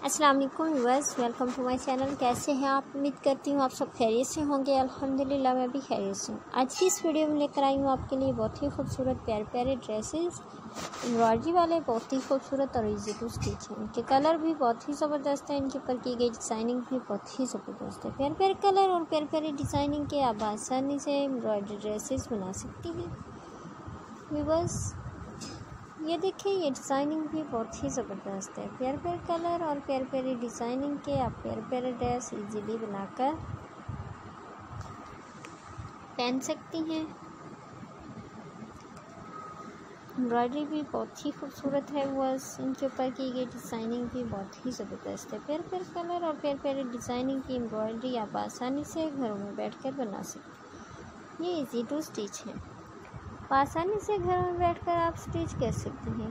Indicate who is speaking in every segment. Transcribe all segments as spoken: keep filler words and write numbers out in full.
Speaker 1: अस्सलाम वालेकुम viewers, welcome to my channel. कैसे हैं आप? उम्मीद करती हूँ आप सब खैरियत से होंगे। अल्हम्दुलिल्लाह मैं भी खैरियत से हूँ। आज की इस वीडियो में लेकर आई हूँ आपके लिए बहुत ही खूबसूरत प्यारे प्यारे ड्रेसेस, एम्ब्रॉयडरी वाले, बहुत ही खूबसूरत और इजी टू स्टिच हैं। इनके कलर भी बहुत ही ज़बरदस्त है, इनके ऊपर की गई डिज़ाइनिंग भी बहुत ही ज़बरदस्त है। प्यारे प्यारे कलर और प्यारे प्यारे डिज़ाइनिंग के आप आसानी से एम्ब्रॉयडरी ड्रेसेस बना सकती हैं। व्यूअर्स ये देखिए, ये डिज़ाइनिंग भी बहुत ही ज़बरदस्त है। प्यारे प्यारे कलर और प्यारे प्यारे डिज़ाइनिंग के आप प्यारे प्यारे ड्रेस इजीली बनाकर पहन सकती हैं। एम्ब्रॉयडरी भी बहुत ही खूबसूरत है। बस इनके ऊपर की गई डिज़ाइनिंग भी बहुत ही ज़बरदस्त है। प्यारे प्यारे कलर और प्यारे प्यारे डिज़ाइनिंग की एम्ब्रॉयडरी आप आसानी से घरों में बैठकर बना सकते हैं। ये इजी टू स्टिच है, आसानी से घर में बैठकर आप स्टिच कर सकते हैं।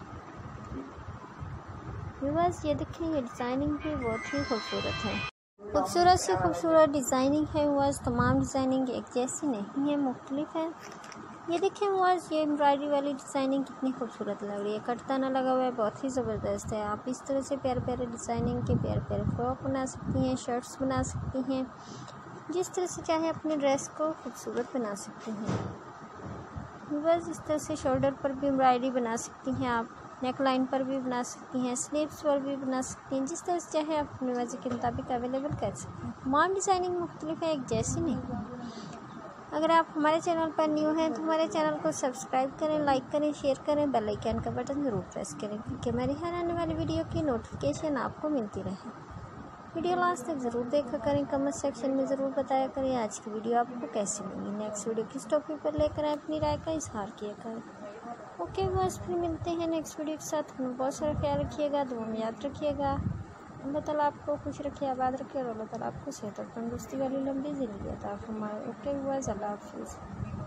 Speaker 1: व्यूअर्स ये देखिए, ये डिज़ाइनिंग भी बहुत ही खूबसूरत है। खूबसूरत से खूबसूरत डिज़ाइनिंग है। व्यूअर्स तमाम डिज़ाइनिंग एक जैसी नहीं है, मुख्तलिफ है। ये देखिए व्यूअर्स, ये एम्ब्रॉयडरी वाली डिज़ाइनिंग कितनी खूबसूरत लग रही है। कटताना लगा हुआ है, बहुत ही ज़बरदस्त है। आप इस तरह से प्यारे प्यारे डिज़ाइनिंग के प्यारे प्यारे फ्रॉक बना सकती हैं, शर्ट्स बना सकती हैं। जिस तरह से चाहे अपने ड्रेस को खूबसूरत बना सकती हैं। बस इस तरह से शोल्डर पर भी एम्ब्रॉयडरी बना सकती हैं, आप नेक लाइन पर भी बना सकती हैं, स्लीव्स पर भी बना सकती हैं। जिस तरह से चाहे आप अपने मर्ज़ी के मुताबिक अवेलेबल कर सकते हैं। तमाम डिज़ाइनिंग मुख्तलिफ है, एक जैसी नहीं। अगर आप हमारे चैनल पर न्यू हैं तो हमारे चैनल को सब्सक्राइब करें, लाइक करें, शेयर करें, बेल आइकन का बटन ज़रूर प्रेस करें क्योंकि हमारी हर आने वाली वीडियो की नोटिफिकेशन आपको मिलती रहे। वीडियो लास्ट तक ज़रूर देखा करें, कमेंट सेक्शन में ज़रूर बताया करें आज की वीडियो आपको कैसी लगी। नेक्स्ट वीडियो किस टॉपिक पर लेकर आए, अपनी राय का इजहार किया करें। ओके बस, फिर मिलते हैं नेक्स्ट वीडियो के साथ। हमें बहुत सारा ख्याल रखिएगा, दुआ में याद रखिएगा। अल्लाह ताला आपको खुश रखे, आबाद रखे और अल्लाह ताला आपको सेहत और तंदुरुस्ती वाली लंबी ज़िंदगी अता फरमाए। ओके बस, अल्लाह हाफिज़।